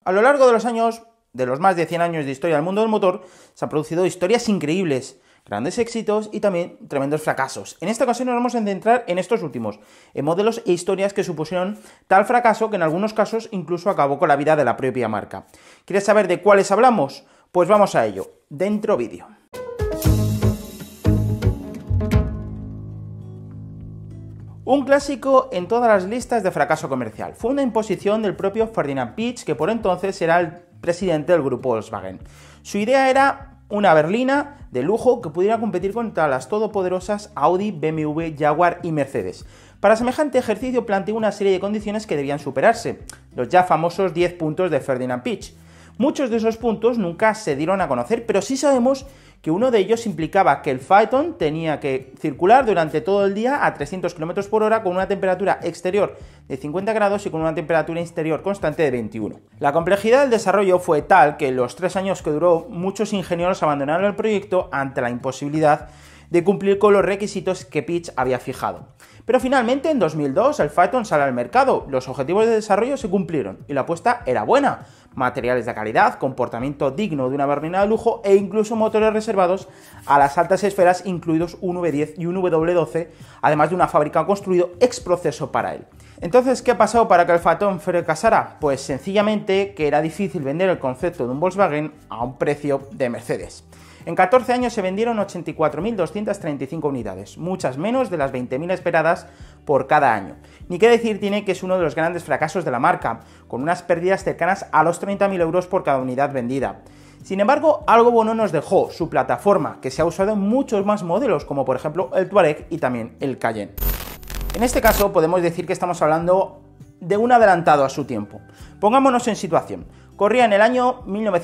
A lo largo de los años, de los más de 100 años de historia del mundo del motor, se han producido historias increíbles, grandes éxitos y también tremendos fracasos. En esta ocasión nos vamos a centrar en estos últimos, en modelos e historias que supusieron tal fracaso que en algunos casos incluso acabó con la vida de la propia marca. ¿Quieres saber de cuáles hablamos? Pues vamos a ello, dentro vídeo. Un clásico en todas las listas de fracaso comercial. Fue una imposición del propio Ferdinand Piëch, que por entonces era el presidente del grupo Volkswagen. Su idea era una berlina de lujo que pudiera competir contra las todopoderosas Audi, BMW, Jaguar y Mercedes. Para semejante ejercicio planteó una serie de condiciones que debían superarse, los ya famosos 10 puntos de Ferdinand Piëch. Muchos de esos puntos nunca se dieron a conocer, pero sí sabemos que uno de ellos implicaba que el Phaeton tenía que circular durante todo el día a 300 km por hora con una temperatura exterior de 50 grados y con una temperatura interior constante de 21. La complejidad del desarrollo fue tal que en los 3 años que duró, muchos ingenieros abandonaron el proyecto ante la imposibilidad de cumplir con los requisitos que Piëch había fijado. Pero finalmente, en 2002, el Phaeton sale al mercado, los objetivos de desarrollo se cumplieron y la apuesta era buena. Materiales de calidad, comportamiento digno de una berlina de lujo e incluso motores reservados a las altas esferas, incluidos un V10 y un W12, además de una fábrica construido ex proceso para él. Entonces, ¿qué ha pasado para que el Phaeton fracasara? Pues sencillamente que era difícil vender el concepto de un Volkswagen a un precio de Mercedes. En 14 años se vendieron 84.235 unidades, muchas menos de las 20.000 esperadas por cada año. Ni qué decir tiene que es uno de los grandes fracasos de la marca, con unas pérdidas cercanas a los 30.000 euros por cada unidad vendida. Sin embargo, algo bueno nos dejó su plataforma, que se ha usado en muchos más modelos, como por ejemplo el Touareg y también el Cayenne. En este caso podemos decir que estamos hablando de un adelantado a su tiempo. Pongámonos en situación. Corría en el año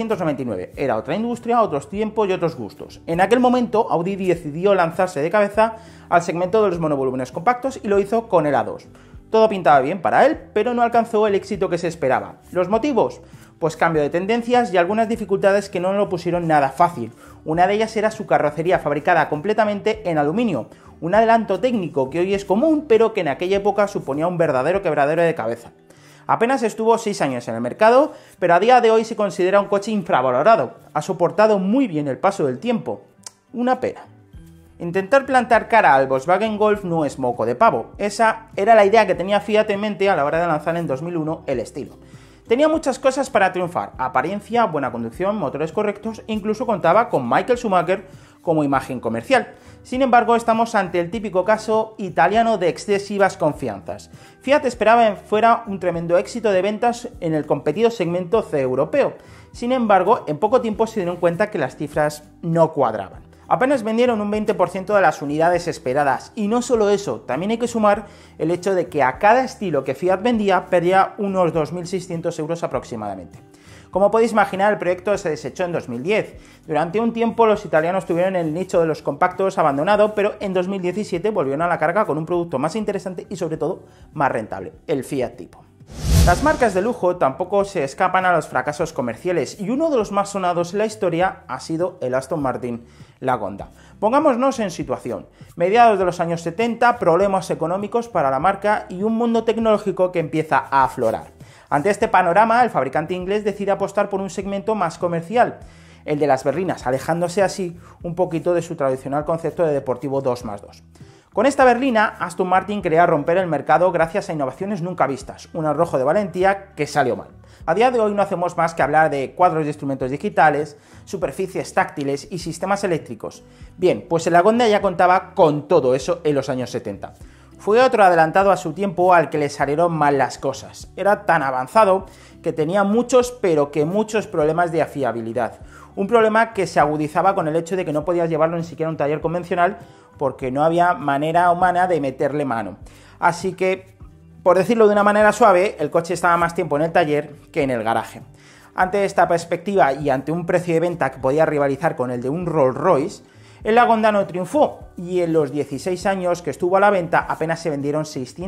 1999, era otra industria, otros tiempos y otros gustos. En aquel momento Audi decidió lanzarse de cabeza al segmento de los monovolúmenes compactos y lo hizo con el A2. Todo pintaba bien para él, pero no alcanzó el éxito que se esperaba. ¿Los motivos? Pues cambio de tendencias y algunas dificultades que no lo pusieron nada fácil. Una de ellas era su carrocería fabricada completamente en aluminio, un adelanto técnico que hoy es común, pero que en aquella época suponía un verdadero quebradero de cabeza. Apenas estuvo 6 años en el mercado, pero a día de hoy se considera un coche infravalorado. Ha soportado muy bien el paso del tiempo. Una pena. Intentar plantar cara al Volkswagen Golf no es moco de pavo. Esa era la idea que tenía Fiat en mente a la hora de lanzar en 2001 el estilo. Tenía muchas cosas para triunfar: apariencia, buena conducción, motores correctos, incluso contaba con Michael Schumacher como imagen comercial. Sin embargo, estamos ante el típico caso italiano de excesivas confianzas. Fiat esperaba que fuera un tremendo éxito de ventas en el competido segmento C europeo. Sin embargo, en poco tiempo se dieron cuenta que las cifras no cuadraban. Apenas vendieron un 20% de las unidades esperadas, y no solo eso, también hay que sumar el hecho de que a cada estilo que Fiat vendía perdía unos 2.600 euros aproximadamente. Como podéis imaginar, el proyecto se desechó en 2010. Durante un tiempo los italianos tuvieron el nicho de los compactos abandonado, pero en 2017 volvieron a la carga con un producto más interesante y sobre todo más rentable, el Fiat Tipo. Las marcas de lujo tampoco se escapan a los fracasos comerciales, y uno de los más sonados en la historia ha sido el Aston Martin Lagonda. Pongámonos en situación. Mediados de los años 70, problemas económicos para la marca y un mundo tecnológico que empieza a aflorar. Ante este panorama, el fabricante inglés decide apostar por un segmento más comercial, el de las berlinas, alejándose así un poquito de su tradicional concepto de deportivo 2+2. Con esta berlina, Aston Martin quería romper el mercado gracias a innovaciones nunca vistas, un arrojo de valentía que salió mal. A día de hoy no hacemos más que hablar de cuadros de instrumentos digitales, superficies táctiles y sistemas eléctricos. Bien, pues el Lagonda ya contaba con todo eso en los años 70. Fue otro adelantado a su tiempo al que le salieron mal las cosas. Era tan avanzado que tenía muchos problemas de fiabilidad. Un problema que se agudizaba con el hecho de que no podías llevarlo ni siquiera a un taller convencional porque no había manera humana de meterle mano. Así que, por decirlo de una manera suave, el coche estaba más tiempo en el taller que en el garaje. Ante esta perspectiva y ante un precio de venta que podía rivalizar con el de un Rolls Royce, el Lagonda no triunfó, y en los 16 años que estuvo a la venta apenas se vendieron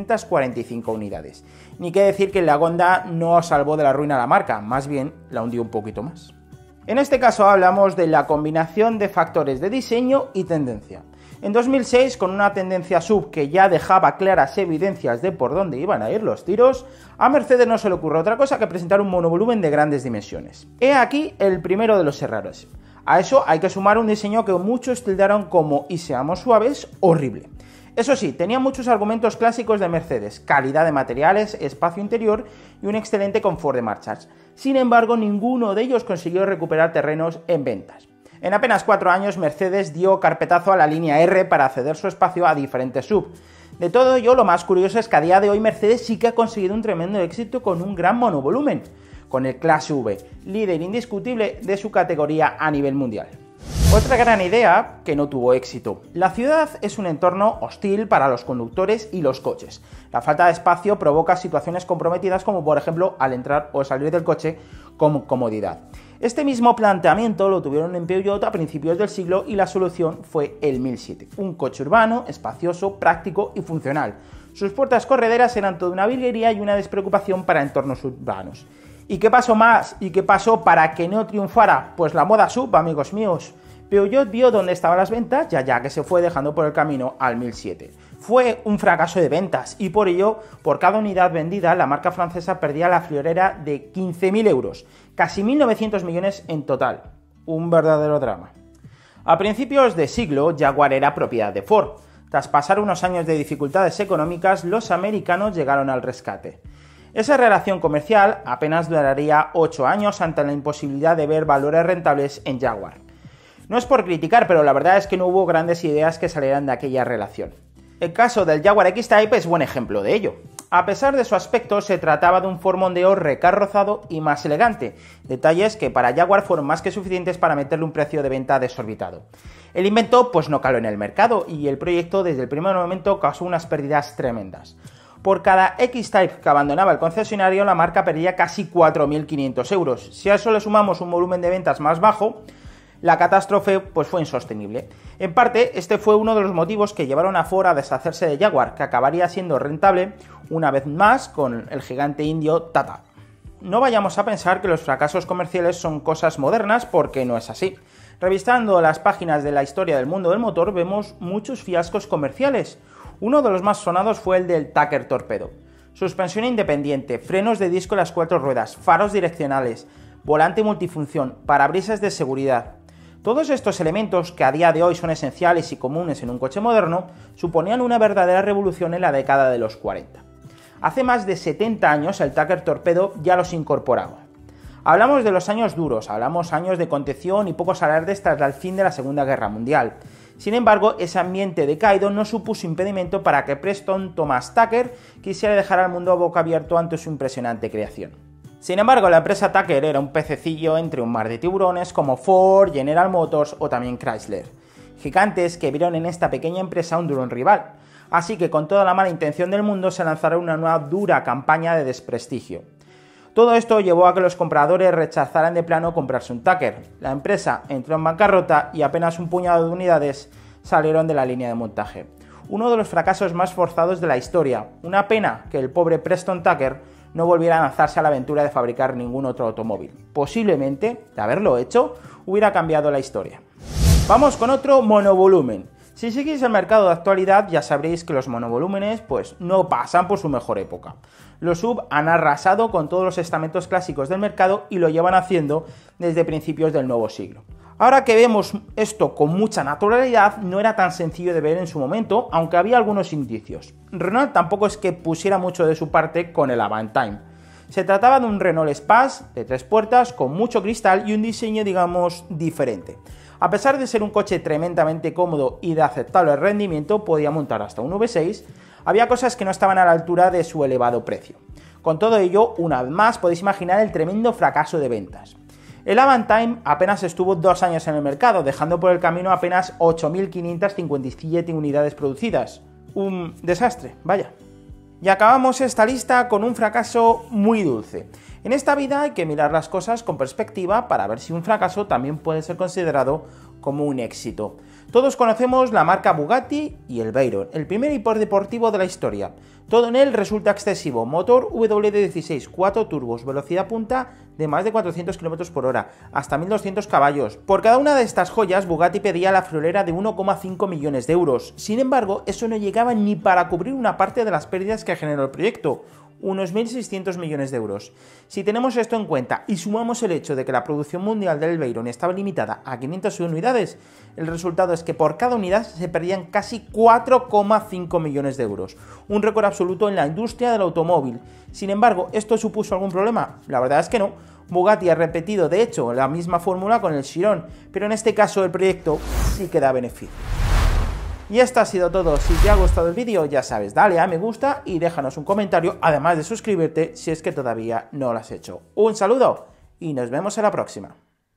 645 unidades. Ni qué decir que el Lagonda no salvó de la ruina a la marca, más bien la hundió un poquito más. En este caso hablamos de la combinación de factores de diseño y tendencia. En 2006, con una tendencia sub que ya dejaba claras evidencias de por dónde iban a ir los tiros, a Mercedes no se le ocurre otra cosa que presentar un monovolumen de grandes dimensiones. He aquí el primero de los errores. A eso hay que sumar un diseño que muchos tildaron como, y seamos suaves, horrible. Eso sí, tenía muchos argumentos clásicos de Mercedes: calidad de materiales, espacio interior y un excelente confort de marchas. Sin embargo, ninguno de ellos consiguió recuperar terrenos en ventas. En apenas 4 años, Mercedes dio carpetazo a la línea R para ceder su espacio a diferentes sub. De todo ello, lo más curioso es que a día de hoy Mercedes sí que ha conseguido un tremendo éxito con un gran monovolumen, con el Clase V, líder indiscutible de su categoría a nivel mundial. Otra gran idea que no tuvo éxito. La ciudad es un entorno hostil para los conductores y los coches. La falta de espacio provoca situaciones comprometidas, como por ejemplo al entrar o salir del coche con comodidad. Este mismo planteamiento lo tuvieron en Peugeot a principios del siglo y la solución fue el 1007, un coche urbano, espacioso, práctico y funcional. Sus puertas correderas eran toda una virguería y una despreocupación para entornos urbanos. ¿Y qué pasó más? ¿Y qué pasó para que no triunfara? Pues la moda sub, amigos míos. Peugeot vio dónde estaban las ventas, ya que se fue dejando por el camino al 1007. Fue un fracaso de ventas y por ello, por cada unidad vendida, la marca francesa perdía la friolera de 15.000 euros, casi 1.900 millones en total. Un verdadero drama. A principios de siglo, Jaguar era propiedad de Ford. Tras pasar unos años de dificultades económicas, los americanos llegaron al rescate. Esa relación comercial apenas duraría 8 años ante la imposibilidad de ver valores rentables en Jaguar. No es por criticar, pero la verdad es que no hubo grandes ideas que salieran de aquella relación. El caso del Jaguar X-Type es buen ejemplo de ello. A pesar de su aspecto, se trataba de un Ford Mondeo recarrozado y más elegante, detalles que para Jaguar fueron más que suficientes para meterle un precio de venta desorbitado. El invento pues no caló en el mercado y el proyecto desde el primer momento causó unas pérdidas tremendas. Por cada X-Type que abandonaba el concesionario, la marca perdía casi 4.500 euros. Si a eso le sumamos un volumen de ventas más bajo, la catástrofe pues fue insostenible. En parte, este fue uno de los motivos que llevaron a Ford a deshacerse de Jaguar, que acabaría siendo rentable una vez más con el gigante indio Tata. No vayamos a pensar que los fracasos comerciales son cosas modernas, porque no es así. Revisando las páginas de la historia del mundo del motor, vemos muchos fiascos comerciales. Uno de los más sonados fue el del Tucker Torpedo. Suspensión independiente, frenos de disco en las 4 ruedas, faros direccionales, volante multifunción, parabrisas de seguridad. Todos estos elementos, que a día de hoy son esenciales y comunes en un coche moderno, suponían una verdadera revolución en la década de los 40. Hace más de 70 años el Tucker Torpedo ya los incorporaba. Hablamos de los años duros, hablamos años de contención y pocos alardes tras el fin de la Segunda Guerra Mundial. Sin embargo, ese ambiente decaído no supuso impedimento para que Preston Thomas Tucker quisiera dejar al mundo a boca abierto ante su impresionante creación. Sin embargo, la empresa Tucker era un pececillo entre un mar de tiburones como Ford, General Motors o también Chrysler. Gigantes que vieron en esta pequeña empresa un duro rival. Así que con toda la mala intención del mundo se lanzaron una nueva dura campaña de desprestigio. Todo esto llevó a que los compradores rechazaran de plano comprarse un Tucker. La empresa entró en bancarrota y apenas un puñado de unidades salieron de la línea de montaje. Uno de los fracasos más forzados de la historia. Una pena que el pobre Preston Tucker no volviera a lanzarse a la aventura de fabricar ningún otro automóvil. Posiblemente, de haberlo hecho, hubiera cambiado la historia. Vamos con otro monovolumen. Si seguís el mercado de actualidad ya sabréis que los monovolúmenes pues no pasan por su mejor época. Los SUV han arrasado con todos los estamentos clásicos del mercado y lo llevan haciendo desde principios del nuevo siglo. Ahora que vemos esto con mucha naturalidad, no era tan sencillo de ver en su momento, aunque había algunos indicios. Renault tampoco es que pusiera mucho de su parte con el Avantime. Se trataba de un Renault Espace de 3 puertas con mucho cristal y un diseño, digamos, diferente. A pesar de ser un coche tremendamente cómodo y de aceptable rendimiento, podía montar hasta un V6, había cosas que no estaban a la altura de su elevado precio. Con todo ello, una vez más podéis imaginar el tremendo fracaso de ventas. El Avantime apenas estuvo 2 años en el mercado, dejando por el camino apenas 8.557 unidades producidas. Un desastre, vaya. Y acabamos esta lista con un fracaso muy dulce. En esta vida hay que mirar las cosas con perspectiva para ver si un fracaso también puede ser considerado como un éxito. Todos conocemos la marca Bugatti y el Veyron, el primer hiperdeportivo de la historia. Todo en él resulta excesivo: motor WD-16, 4 turbos, velocidad punta de más de 400 km por hora, hasta 1200 caballos. Por cada una de estas joyas, Bugatti pedía la friolera de 1,5 millones de euros. Sin embargo, eso no llegaba ni para cubrir una parte de las pérdidas que generó el proyecto, unos 1.600 millones de euros. Si tenemos esto en cuenta y sumamos el hecho de que la producción mundial del Veyron estaba limitada a 500 unidades, el resultado es que por cada unidad se perdían casi 4,5 millones de euros, un récord absoluto en la industria del automóvil. Sin embargo, ¿esto supuso algún problema? La verdad es que no. Bugatti ha repetido, de hecho, la misma fórmula con el Chiron, pero en este caso el proyecto sí que da beneficio. Y esto ha sido todo. Si te ha gustado el vídeo, ya sabes, dale a me gusta y déjanos un comentario, además de suscribirte si es que todavía no lo has hecho. Un saludo y nos vemos en la próxima.